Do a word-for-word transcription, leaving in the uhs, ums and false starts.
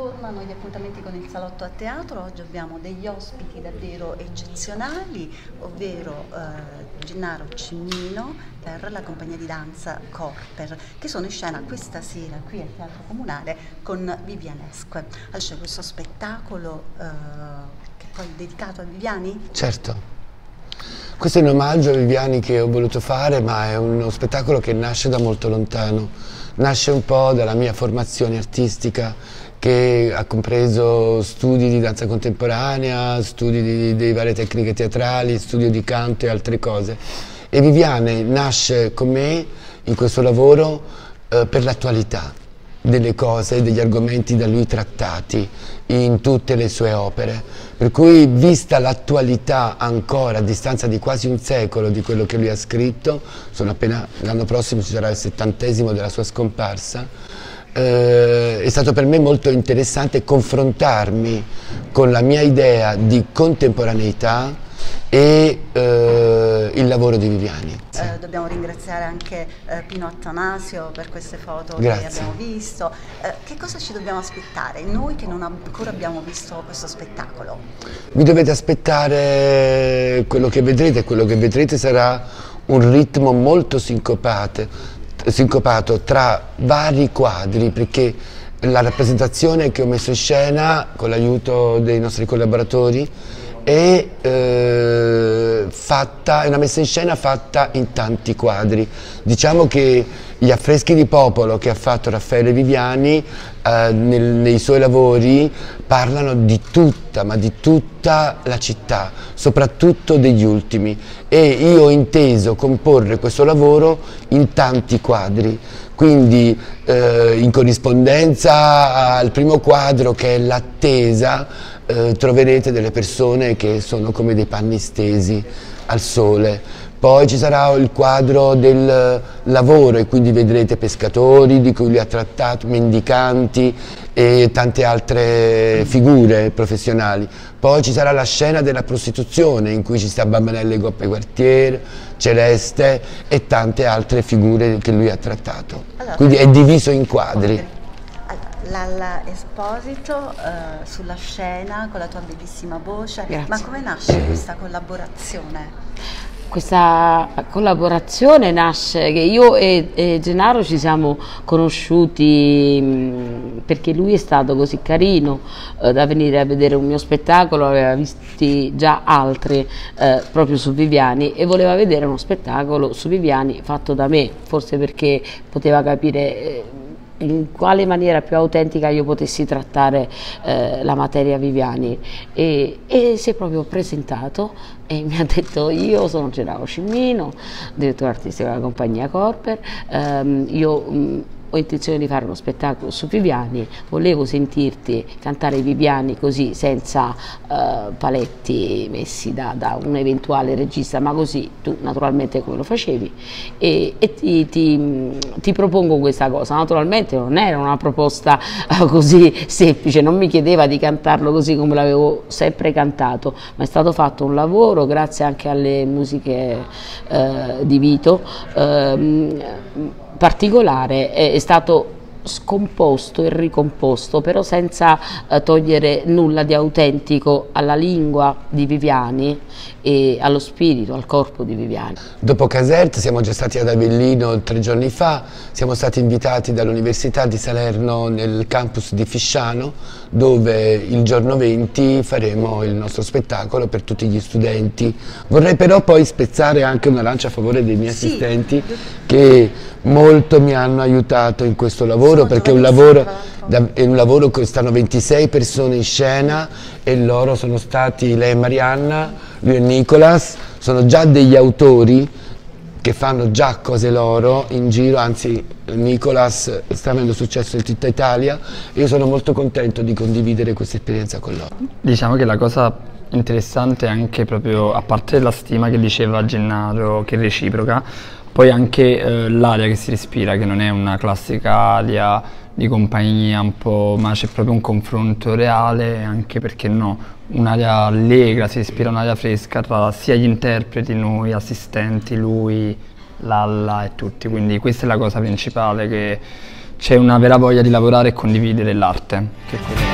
tornano gli appuntamenti con il Salotto a Teatro. Oggi abbiamo degli ospiti davvero eccezionali, ovvero eh, Gennaro Cimino per la compagnia di danza Corper, che sono in scena questa sera qui al Teatro Comunale con Vivianesque. Allora, c'è questo spettacolo eh, che poi è dedicato a Viviani? Certo. Questo è un omaggio a Viviani che ho voluto fare, ma è uno spettacolo che nasce da molto lontano. Nasce un po' dalla mia formazione artistica, che ha compreso studi di danza contemporanea, studi di, di varie tecniche teatrali, studio di canto e altre cose. E Viviani nasce con me in questo lavoro eh, per l'attualità delle cose, degli argomenti da lui trattati in tutte le sue opere, per cui vista l'attualità ancora a distanza di quasi un secolo di quello che lui ha scritto, sono appena, l'anno prossimo ci sarà il settantesimo della sua scomparsa, eh, è stato per me molto interessante confrontarmi con la mia idea di contemporaneità e eh, il lavoro di Viviani. Eh, dobbiamo ringraziare anche eh, Pino Attanasio per queste foto Grazie. che abbiamo visto. Eh, che cosa ci dobbiamo aspettare noi che non ancora abbiamo visto questo spettacolo? Vi dovete aspettare quello che vedrete, quello che vedrete sarà un ritmo molto sincopato, sincopato tra vari quadri, perché la rappresentazione che ho messo in scena con l'aiuto dei nostri collaboratori è, eh, fatta, è una messa in scena fatta in tanti quadri. Diciamo che gli affreschi di popolo che ha fatto Raffaele Viviani eh, nel, nei suoi lavori parlano di tutta, ma di tutta la città, soprattutto degli ultimi, e io ho inteso comporre questo lavoro in tanti quadri. Quindi eh, in corrispondenza al primo quadro, che è l'attesa, eh, troverete delle persone che sono come dei panni stesi al sole. Poi ci sarà il quadro del lavoro e quindi vedrete pescatori di cui lui ha trattato, mendicanti e tante altre figure professionali. Poi ci sarà la scena della prostituzione in cui ci sta Bambanelle Coppe Quartier, Celeste e tante altre figure che lui ha trattato. Allora, quindi è diviso in quadri. Lalla Esposito eh, sulla scena con la tua bellissima voce. Grazie. Ma come nasce questa collaborazione? Questa collaborazione nasce che io e, e Gennaro ci siamo conosciuti mh, perché lui è stato così carino eh, da venire a vedere un mio spettacolo, aveva visti già altri eh, proprio su Viviani e voleva vedere uno spettacolo su Viviani fatto da me, forse perché poteva capire eh, in quale maniera più autentica io potessi trattare eh, la materia Viviani, e, e si è proprio presentato e mi ha detto: io sono Gennaro Cimino, direttore artistico della compagnia Corper, ehm, io mh, ho intenzione di fare uno spettacolo su Viviani, volevo sentirti cantare Viviani così, senza uh, paletti messi da, da un eventuale regista, ma così tu naturalmente come lo facevi, e, e ti, ti, ti propongo questa cosa. Naturalmente non era una proposta uh, così semplice, non mi chiedeva di cantarlo così come l'avevo sempre cantato, ma è stato fatto un lavoro grazie anche alle musiche uh, di Vito uh, particolare, è stato scomposto e ricomposto, però senza eh, togliere nulla di autentico alla lingua di Viviani e allo spirito, al corpo di Viviani. Dopo Caserta siamo già stati ad Avellino tre giorni fa, siamo stati invitati dall'Università di Salerno nel campus di Fisciano, dove il giorno venti faremo il nostro spettacolo per tutti gli studenti. Vorrei però poi spezzare anche una lancia a favore dei miei sì. assistenti, che molto mi hanno aiutato in questo lavoro, perché è un lavoro, è un lavoro che stanno ventisei persone in scena e loro sono stati, lei e Marianna, lui e Nicolas, sono già degli autori che fanno già cose loro in giro, anzi Nicolas sta avendo successo in tutta Italia e io sono molto contento di condividere questa esperienza con loro. Diciamo che la cosa interessante è anche proprio, a parte la stima che diceva Gennaro, che è reciproca, poi anche eh, l'aria che si respira, che non è una classica aria di compagnia un po', ma c'è proprio un confronto reale, anche perché no, un'aria allegra, si respira un'aria fresca tra sia gli interpreti, noi, assistenti, lui, Lalla e tutti, quindi questa è la cosa principale, che c'è una vera voglia di lavorare e condividere l'arte.